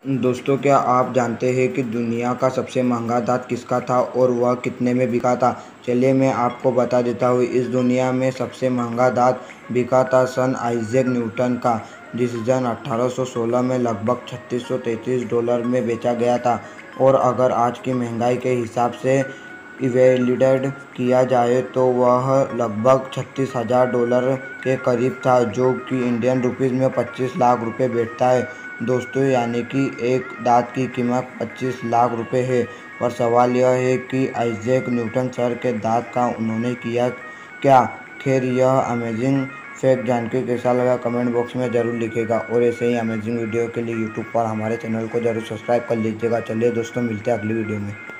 दोस्तों, क्या आप जानते हैं कि दुनिया का सबसे महंगा दांत किसका था और वह कितने में बिका था? चलिए मैं आपको बता देता हूँ। इस दुनिया में सबसे महंगा दांत बिका था सन आइजैक न्यूटन का, जिस सन 1816 में लगभग $3633 में बेचा गया था। और अगर आज की महंगाई के हिसाब से इवेल्युएट किया जाए तो वह लगभग $36,000 के करीब था, जो कि इंडियन रुपीस में 25 लाख रुपए बैठता है। दोस्तों, यानी कि एक दांत की कीमत 25 लाख रुपए है। पर सवाल यह है कि आइजैक न्यूटन सर के दांत का उन्होंने किया क्या? खैर, यह अमेजिंग फैक्ट जानकर कैसा लगा कमेंट बॉक्स में ज़रूर लिखिएगा, और ऐसे ही अमेजिंग वीडियो के लिए यूट्यूब पर हमारे चैनल को ज़रूर सब्सक्राइब कर लीजिएगा। चलिए दोस्तों, मिलते हैं अगली वीडियो में।